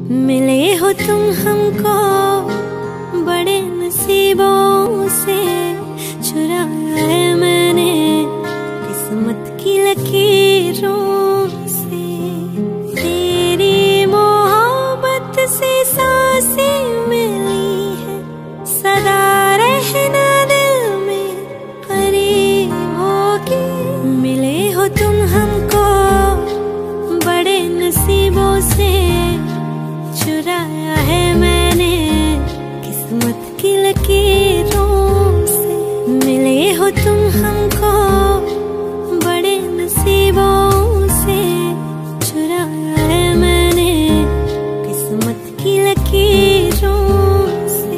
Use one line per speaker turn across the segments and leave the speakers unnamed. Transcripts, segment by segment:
मिले हो तुम हमको बड़े नसीबों से, चुराया है मैंने किस्मत की लकीरों से। तेरी मोहब्बत से सांसें मिली है, सदा रहना दिल में करीब होके। मिले हो तुम हमको बड़े नसीबों से, चुराया है मैंने किस्मत की लकीरों से। मिले हो तुम हमको बड़े नसीबों से, चुराया है मैंने किस्मत की लकीरों से।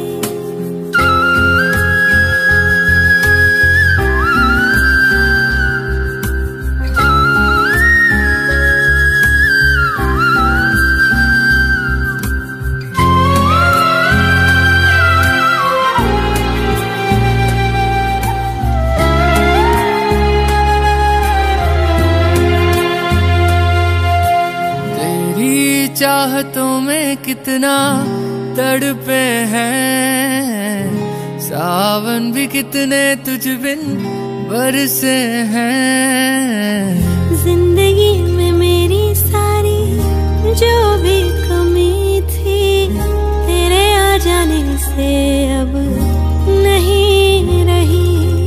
चाहतों में कितना तड़पे हैं, सावन भी कितने तुझ बिन बरसे हैं।
जिंदगी में मेरी सारी जो भी कमी थी, तेरे आ जाने से अब नहीं रही।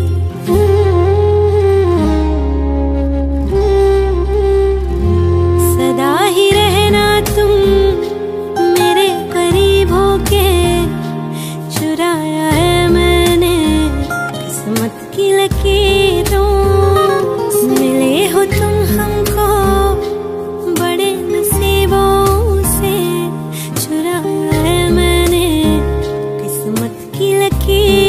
सदा ही रहना तुम मेरे करीब होके, चुराया है मैंने किस्मत की लकीरों। मिले हो तुम हमको बड़े नसीबों से, चुराया है मैंने किस्मत की लकीर।